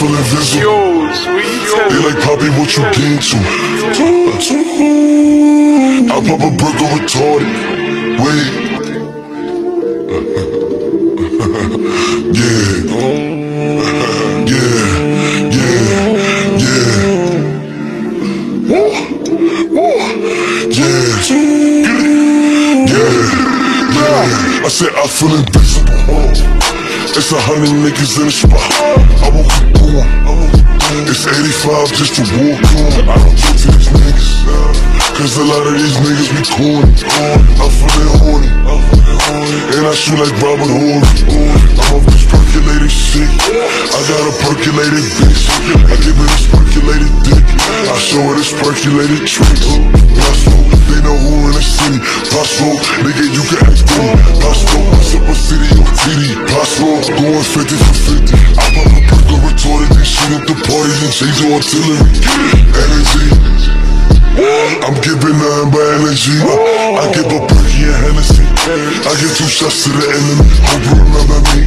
feel invisible. Yo, sweet. They like, Poppy, what you get to? I pop a brick or retarded. Wait. Yeah. I said I feel invincible. It's 100 niggas in the spot. I won't keep going. It's 85 just to walk on. I don't talk to these niggas, cause a lot of these niggas be corny. I'm feeling horny, and I shoot like Robert Horry. I'm off this percolated shit. I got a percolated bitch. I give her this percolated dick. I show her this percolated trick. They know who in the city. Possible, nigga, you can ask me. Possible, super city or titty. Possible, going 50 for 50. I pop a brick or retarded and shoot up the party and change the artillery. Energy, I'm giving nothing but energy. I give a perky and Hennessy. I give 2 shots to the enemy. Hope you remember me.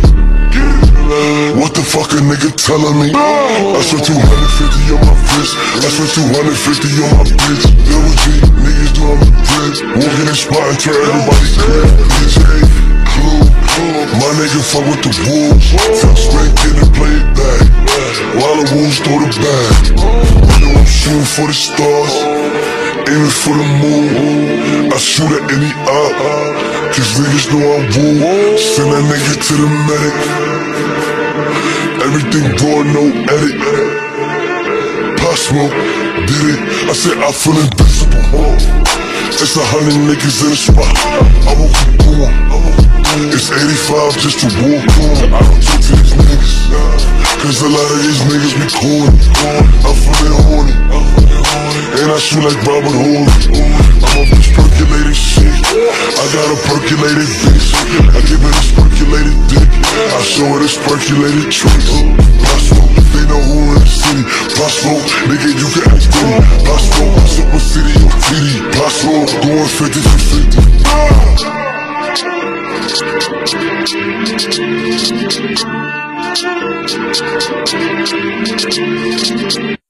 What the fuck a nigga telling me? I spent 250 on my wrist. I spent 250 on my bitch. Double G, niggas do I'm a bitch. Walk in the spot and turn everybody crib. DJ, Clue, my nigga fuck with the wolves. Fuck straight, get and play it back, while the wolves throw the bag. You know I'm shooting for the stars, aiming for the moon. I shoot at any op, cause niggas know I'm woo. Send that nigga to the medic. Everything raw, no edit. Pop Smoke, did it. I said I feel invincible. It's 100 niggas in the spot. I won't keep going. It's 85 just to walk on. I don't talk to these niggas, cause a lot of these niggas be corny. I'm feeling horny, and I shoot like Robert Horry. I'm off this percolated shit. I got a percolated bitch. I give her this percolated dick. I show her this percolated trick. Possible, they know who in the city. Possible, nigga, you can ask me. Possible, super city or titty. Possible, going 50 for 50.